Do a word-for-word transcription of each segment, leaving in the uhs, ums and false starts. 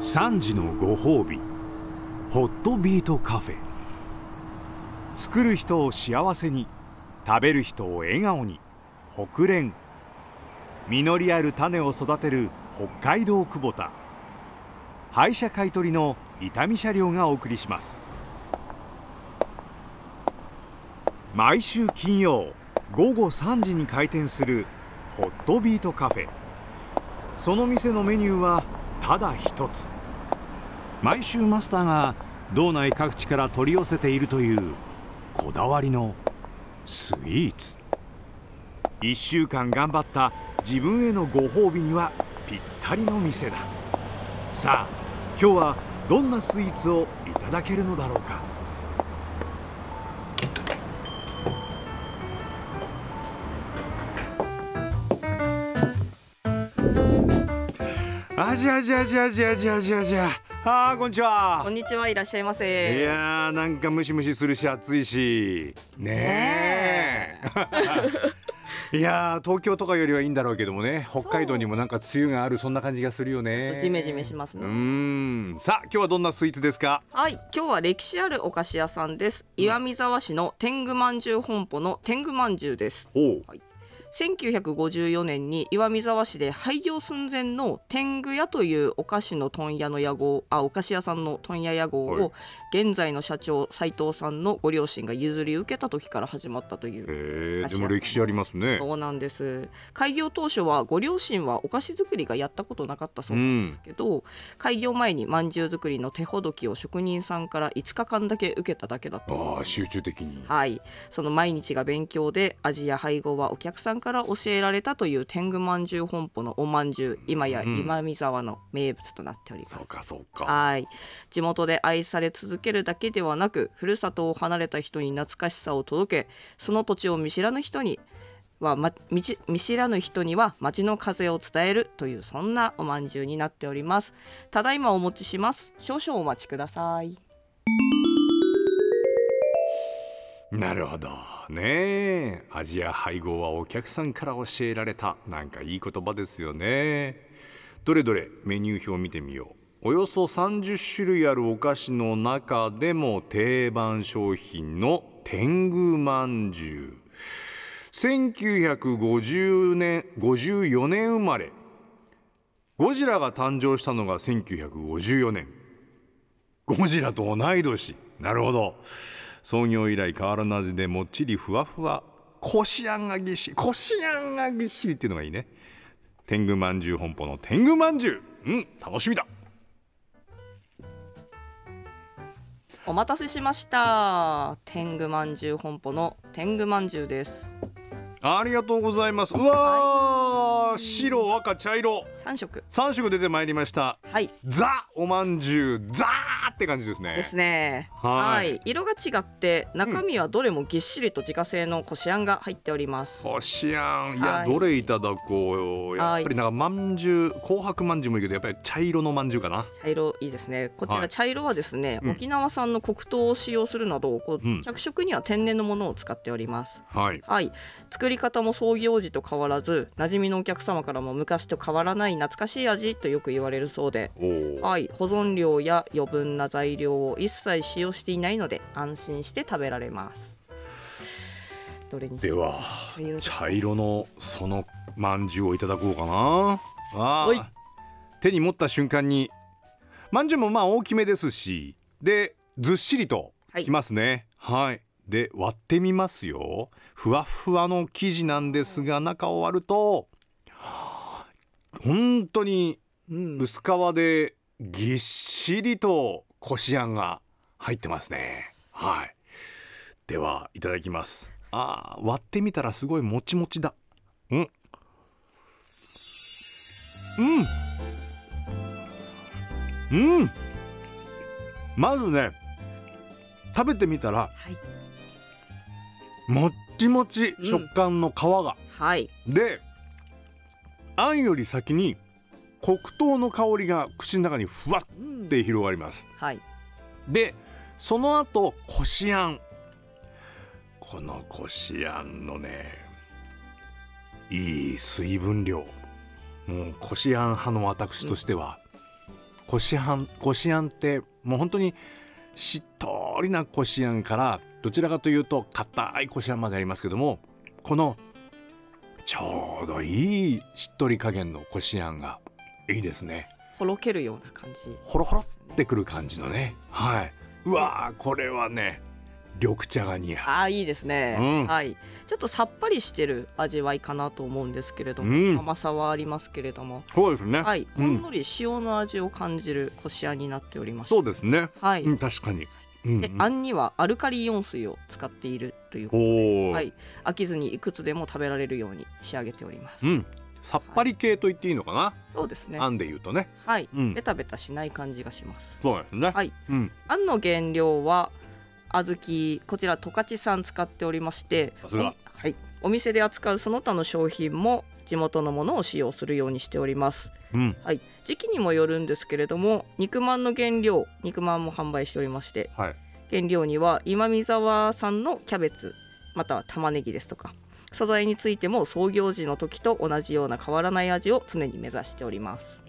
さんじのご褒美、ホットビートカフェ。作る人を幸せに、食べる人を笑顔に。北連、実りある種を育てる北海道クボタ。廃車買取の伊丹車両がお送りします。毎週金曜ごごさんじに開店するホットビートカフェ。その店のメニューはただ一つ。毎週マスターが道内各地から取り寄せているというこだわりのスイーツ。いっしゅうかん頑張った自分へのご褒美にはぴったりの店だ。さあ今日はどんなスイーツをいただけるのだろうか。あじゃじゃじゃじゃじゃじゃじゃ。あーこんにちは。 こんにちは、いらっしゃいませ。 いやーなんかムシムシするし暑いしねえいやー東京とかよりはいいんだろうけどもね、北海道にもなんか梅雨があるそんな感じがするよね。 ちょっとジメジメしますね。 うーん、さあ今日はどんなスイーツですか？ はい、今日は歴史あるお菓子屋さんです。岩見沢市の天狗まんじゅう本舗の天狗まんじゅうです。 おう、 はい、せんきゅうひゃくごじゅうよねんに岩見沢市で廃業寸前の天狗屋というお菓子の問屋の屋号あお菓子屋さんの問屋屋号を現在の社長斉藤さんのご両親が譲り受けた時から始まったという。 へー、でも歴史ありますね。 そうなんです。開業当初はご両親はお菓子作りがやったことなかったそうなんですけど、うん、開業前にまんじゅう作りの手ほどきを職人さんからいつかかんだけ受けただけだったそうです。 あ、集中的に。 はい、その毎日が勉強で味や配合はお客さんから教えられたという天狗まんじゅう本舗のおまんじゅう、今や今見沢の名物となっております。 そうかそうか。 はい、地元で愛され続けるだけではなく、ふるさとを離れた人に懐かしさを届け、その土地を見知らぬ人には、ま、見知らぬ人には街の風を伝えるという、そんなおまんじゅうになっております。ただいまお持ちします。少々お待ちください。 なるほどねえ、味や配合はお客さんから教えられた。なんかいい言葉ですよね。どれどれメニュー表を見てみよう。およそさんじゅっしゅるいあるお菓子の中でも定番商品の天狗まんじゅう。せんきゅうひゃくごじゅうねんごじゅうよねん生まれ。ゴジラが誕生したのがせんきゅうひゃくごじゅうよねん。ゴジラと同い年。なるほど。創業以来変わらぬ味でもっちりふわふわ、こしあんがぎっしり、こしあんがぎっしりっていうのがいいね。天狗まんじゅう本舗の天狗まんじゅう、うん、楽しみだ。 お待たせしました。天狗まんじゅう本舗の天狗まんじゅうです。 ありがとうございます。うわー、はい、白赤茶色さんしょくさんしょく出てまいりました。 はい、 ザおまんじゅう、ザーって感じですね。 ですね。 はい、 はい、色が違って中身はどれもぎっしりと自家製のこしあんが入っております。 こしあん、いや、 はい、 どれいただこう。やっぱりなんかまんじゅう、紅白まんじゅうもいいけど、やっぱり茶色のまんじゅうかな。 茶色いいですね。こちら茶色はですね、はい、沖縄産の黒糖を使用するなど、こう、うん、着色には天然のものを使っております。 はい、 はい、作り方も創業時と変わらず、馴染みのお客様からも昔と変わらない懐かしい味とよく言われるそうで、はい、保存料や余分な材料を一切使用していないので安心して食べられます。どれにしよう。 では茶色です、ね、茶色のそのまんじゅうをいただこうかな。あ、手に持った瞬間にまんじゅうもまあ大きめですし、でずっしりときますね。はい、はい、で割ってみますよ。ふわふわの生地なんですが、中を割ると本当に薄皮でぎっしりとこしあんが入ってますね。はい、ではいただきます。あ、割ってみたらすごいもちもちだ。うん、うん、うん。まずね、食べてみたら、はい、もっちもち食感の皮が、うん、はい、であんより先に黒糖の香りが口の中にふわって広がります。うん、はい、でその後こしあん、このこしあんのね、いい水分量、もうこしあん派の私としては、 こしあんこしあんってもう本当にしっとりなこしあんからどちらかというと硬いこしあんまでありますけども、このちょうどいいしっとり加減のこしあんがいいですね。 ほろけるような感じ、 ほろほろってくる感じのね。はい。うわー、これはね緑茶が似合う。 ああいいですね、 うん、 はい。ちょっとさっぱりしてる味わいかなと思うんですけれども、 うん、 甘さはありますけれども、 そうですね。 はい、 うん、 ほんのり塩の味を感じるこしあんになっておりまして、 そうですね。 はい、 うん、確かに。うんでうん、 あんにはアルカリイオン水を使っているということで、 おー、 はい、飽きずにいくつでも食べられるように仕上げております。 うん、さっぱり系と言っていいのかな。 そうですね、 あんで言うとね。 はい、 うんベタベタしない感じがします。 そうですね。 はい、 うん、 あんの原料は小豆、こちら十勝産使っておりまして、 さすが。 お、はい、お店で扱うその他の商品も地元のものを使用するようにしております。 うん、 はい、時期にもよるんですけれども、肉まんの原料、肉まんも販売しておりまして、 はい。 原料には今見沢産のキャベツまたは玉ねぎですとか、素材についても創業時の時と同じような変わらない味を常に目指しております。 うん、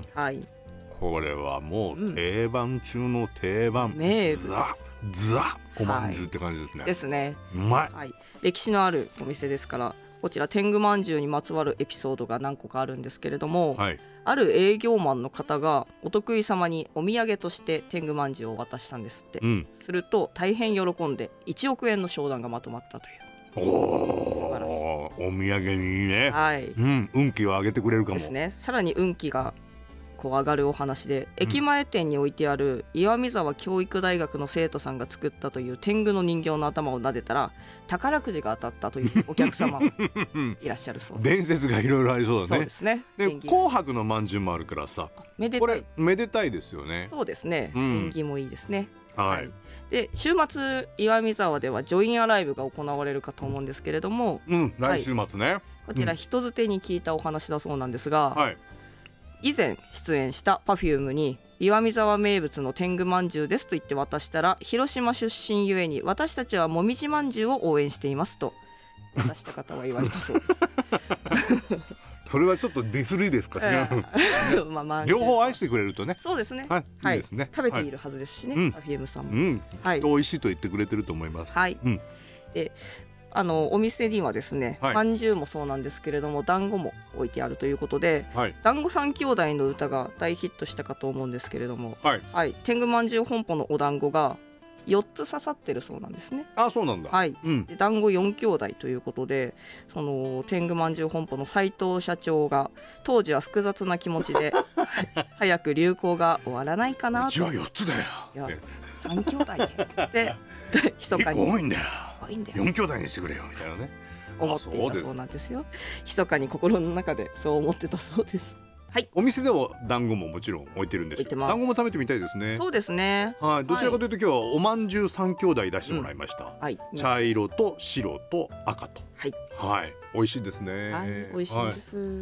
はい、 これはもううん定番中の定番。 名物ザザおまんじゅうって感じですね。 ですね。 うまい。 はい、歴史のあるお店ですから、こちら天狗まんじゅうにまつわるエピソードが何個かあるんですけれども、 はい。 ある営業マンの方がお得意様にお土産として天狗まんじゅうを渡したんですって、 うん。 すると大変喜んでいちおくえんの商談がまとまったという。 お素晴らしい。 お、お土産にね。 はい、 うん、運気を上げてくれるかも。 ですね。さらに運気がこう上がるお話で、駅前店に置いてある岩見沢教育大学の生徒さんが作ったという天狗の人形の頭を撫でたら宝くじが当たったというお客様もいらっしゃるそうです。 伝説がいろいろありそうだね。 そうですね。 で縁起紅白のまんじゅうもあるからさ、 めでたい。 これめでたいですよね。 そうですね、 うん縁起もいいですね。 はい。 で週末岩見沢ではジョインアライブが行われるかと思うんですけれども、 うん、来週末ね。 こちら人づてに聞いたお話だそうなんですが、 はい。 以前出演した パフューム に岩見沢名物の天狗まんじゅうですと言って渡したら、広島出身ゆえに私たちはもみじまんじゅうを応援していますと渡した方は言われたそうです。 それはちょっとディスりですか。違う。 まあまんじゅう両方愛してくれるとね。 そうですね、 はい、 はいいいですね。 食べているはずですしね、 はいうんパフュームさんも、 うん、 はいきっと美味しいと言ってくれてると思います。 はい、 うん、 であのお店にはですね、 はいまんじゅうもそうなんですけれども団子も置いてあるということで、 はい、 団子三兄弟の歌が大ヒットしたかと思うんですけれども、 はい。 はい、天狗まんじゅう本舗のお団子がよっつ刺さってるそうなんですね。 あ、そうなんだ。 はい、 うん、 で団子よん兄弟ということで、その天狗まんじゅう本舗の斉藤社長が当時は複雑な気持ちで早く流行が終わらないかなと。 うちはよっつだよ。 いやえさん兄弟でで密か一個に多いんだよ。 多いんだよ四兄弟にしてくれよみたいなね。 思っていたそうなんですよ。密かに心の中でそう思ってたそうです。 お店では団子ももちろん置いてるんですよ。 置いてます団子も食べてみたいですね。 そうですね。 はい、どちらかというと今日はおまんじゅう三兄弟出してもらいました。 はい。 茶色と白と赤と。 はい。 はい、美味しいですね。 はい、美味しいです。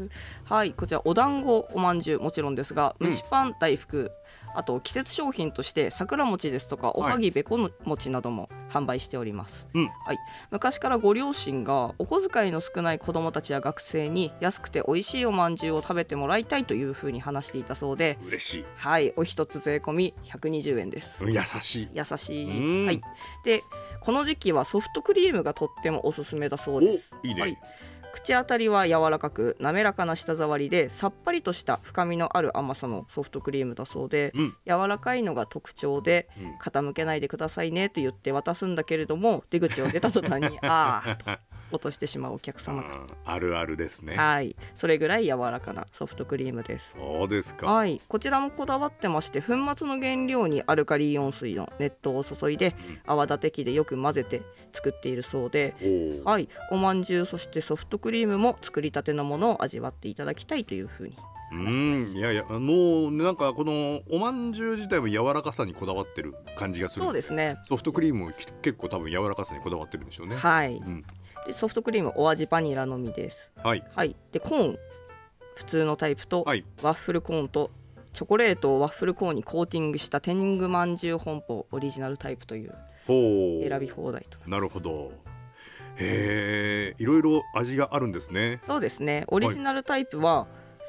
はい、こちらお団子おまんじゅうもちろんですが、 うん蒸しパン大福、あと季節商品として桜餅ですとかおはぎべこ餅なども販売しております。 うんはい、昔からご両親がお小遣いの少ない子どもたちや学生に安くて美味しいおまんじゅうを食べてもらいたいというふうに話していたそうで、 嬉しい。 はい、お一つ税込みひゃくにじゅうえんです。 優しい。 優しうんい。はい。で、この時期はソフトクリームがとってもおすすめだそうです。 お、いいね。 はい、口当たりは柔らかく滑らかな舌触りでさっぱりとした深みのある甘さのソフトクリームだそうで、 うん、 柔らかいのが特徴で、 うん傾けないでくださいねと言って渡すんだけれども、出口を出た途端にあーと落としてしまうお客様が、 うんあるあるですね。 はい、それぐらい柔らかなソフトクリームです。 そうですか。 はい、こちらもこだわってまして、粉末の原料にアルカリイオン水の熱湯を注いで泡立て器でよく混ぜて作っているそうで、 おーはい、おまんじゅうそしてソフトクリームも作りたてのものを味わっていただきたいというふうに。 うん、いやいや、もうなんかこのおまんじゅう自体も柔らかさにこだわってる感じがする。 そうですね。 ソフトクリームもき結構多分柔らかさにこだわってるんでしょうね。 はい、 うん、 でソフトクリームお味バニラのみです。 はいはい、でコーン普通のタイプとはい。 ワッフルコーンとチョコレートをワッフルコーンにコーティングした天狗まんじゅう本舗オリジナルタイプというほう。 選び放題と。 なるほど。へえ、いろいろ味があるんですね。 そうですね。オリジナルタイプは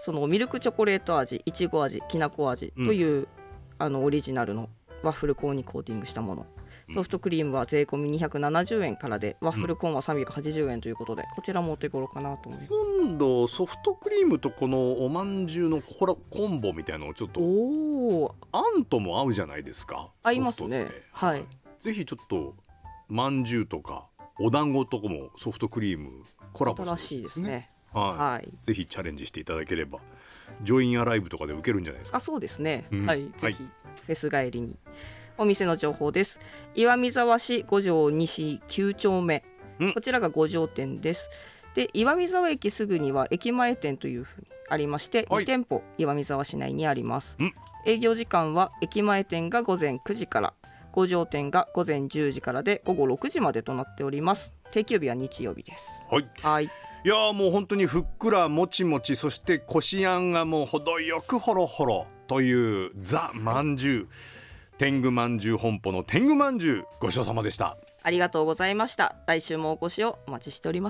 そのミルクチョコレート味、いちご味、きなこ味という、うん、あのオリジナルのワッフルコーンにコーティングしたもの。ソフトクリームは税込みにひゃくななじゅうえんからで、ワッフルコーンはさんびゃくはちじゅうえんということで、こちらもお手頃かなと思います。 今度ソフトクリームとこのおまんじゅうのコラコンボみたいなのをちょっと、おあんとも合うじゃないですか。 合いますね。はい。 ぜひちょっとまんじゅうとかお団子とかもソフトクリームコラボして、ね、 新しいですね。 はい、はい、ぜひチャレンジしていただければジョインアライブとかで受けるんじゃないですか。 あ、そうですね、うん、はい、ぜひ、はい、フェス帰りに。お店の情報です。岩見沢市五条西きゅう丁目、こちらが五条店です。で、岩見沢駅すぐには駅前店というふうにありまして、はい、に店舗岩見沢市内にあります。営業時間は駅前店がごぜんくじから、五条店がごぜんじゅうじからで午後ろくじまでとなっております。定休日は日曜日です。 はい、はい、いやもう本当にふっくらもちもち、そしてこしあんがもう程よくほろほろというザ・まんじゅう、天狗まんじゅう本舗の天狗まんじゅう、ごちそうさまでした。 ありがとうございました。来週もお越しをお待ちしております。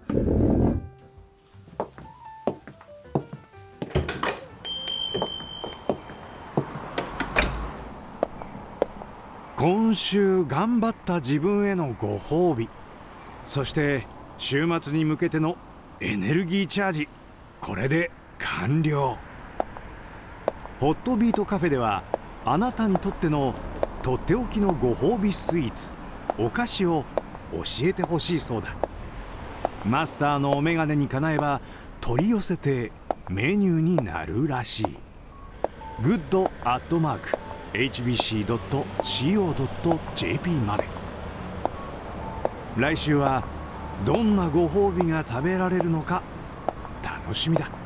今週頑張った自分へのご褒美、そして週末に向けてのエネルギーチャージ、これで完了。ホットビートカフェではあなたにとってのとっておきのご褒美スイーツ、お菓子を教えてほしいそうだ。マスターのお眼鏡にかなえば取り寄せてメニューになるらしい。グッドアットマーク エイチビーシードットシーオードットジェーピー まで。来週はどんなご褒美が食べられるのか楽しみだ。